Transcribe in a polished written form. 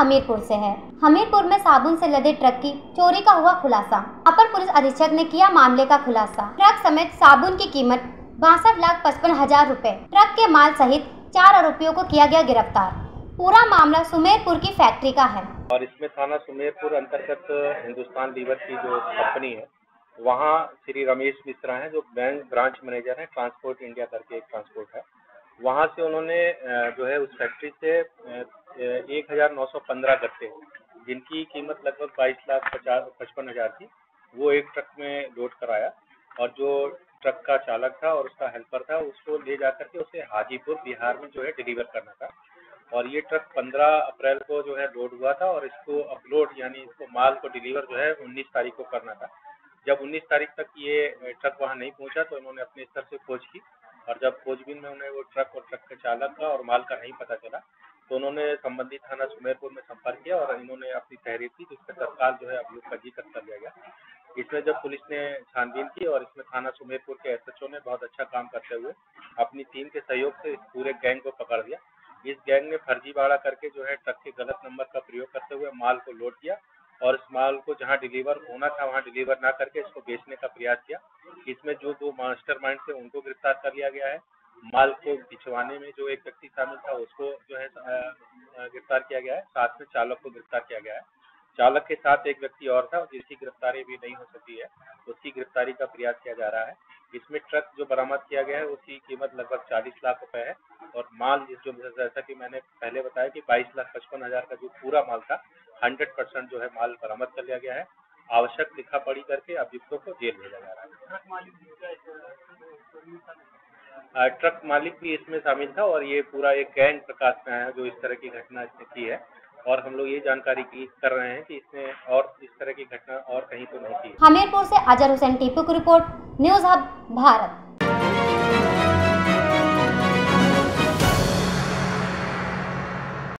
हमीरपुर से है। हमीरपुर में साबुन से लदे ट्रक की चोरी का हुआ खुलासा। अपर पुलिस अधीक्षक ने किया मामले का खुलासा। ट्रक समेत साबुन की कीमत 62,55,000 रुपए। ट्रक के माल सहित 4 आरोपियों को किया गया गिरफ्तार। पूरा मामला सुमेरपुर की फैक्ट्री का है और इसमें थाना सुमेरपुर अंतर्गत हिंदुस्तान लीवर की जो कंपनी है, वहाँ श्री रमेश मिश्रा हैं जो बैंक ब्रांच मैनेजर हैं, ट्रांसपोर्ट इंडिया करके एक ट्रांसपोर्ट है। वहाँ से उन्होंने जो है उस फैक्ट्री से 1,915 गट्टे जिनकी कीमत लगभग 22,55,000 थी, वो एक ट्रक में लोड कराया और जो ट्रक का चालक था और उसका हेल्पर था उसको ले जाकर के उसे हाजीपुर बिहार में जो है डिलीवर करना था। और ये ट्रक 15 अप्रैल को जो है लोड हुआ था और इसको अपलोड यानी इसको माल को डिलीवर जो है 19 तारीख को करना था। जब 19 तारीख तक ये ट्रक वहाँ नहीं पहुँचा तो इन्होंने अपने स्तर से खोज की और जब खोजबीन में उन्हें वो ट्रक और ट्रक के चालक का और माल का नहीं पता चला तो उन्होंने संबंधित थाना सुमेरपुर में संपर्क किया और इन्होंने अपनी तहरीर की, जिससे तत्काल जो है अभियुक्त पंजीकृत कर लिया गया। इसमें जब पुलिस ने छानबीन की और इसमें थाना सुमेरपुर के एसएचओ ने बहुत अच्छा काम करते हुए अपनी टीम के सहयोग से इस पूरे गैंग को पकड़ लिया। इस गैंग ने फर्जीवाड़ा करके जो है ट्रक के गलत नंबर का प्रयोग करते हुए माल को लोड किया और इस माल को जहां डिलीवर होना था वहां डिलीवर ना करके इसको बेचने का प्रयास किया। इसमें जो 2 मास्टरमाइंड थे उनको गिरफ्तार कर लिया गया है। माल को भिजवाने में जो एक व्यक्ति शामिल था उसको जो है गिरफ्तार किया गया है। साथ में चालक को गिरफ्तार किया गया है। चालक के साथ एक व्यक्ति और था जिसकी गिरफ्तारी भी नहीं हो सकी है, उसकी गिरफ्तारी का प्रयास किया जा रहा है। इसमें ट्रक जो बरामद किया गया है उसकी कीमत लगभग 40 लाख रुपए है और माल जो जैसा कि मैंने पहले बताया कि 22,55,000 का जो पूरा माल था 100% जो है माल बरामद कर लिया गया है। आवश्यक लिखा पढ़ी करके अभियुक्तों को जेल भेजा जा रहा है। ट्रक मालिक भी इसमें शामिल था और ये पूरा एक गैंग प्रकाश में आया जो इस तरह की घटना इसने की है और हम लोग ये जानकारी कर रहे हैं कि इसमें और इस तरह की घटना और कहीं तो नहीं की है। हमीरपुर से अजहर हुसैन टीपू की रिपोर्ट, न्यूज़ हब भारत।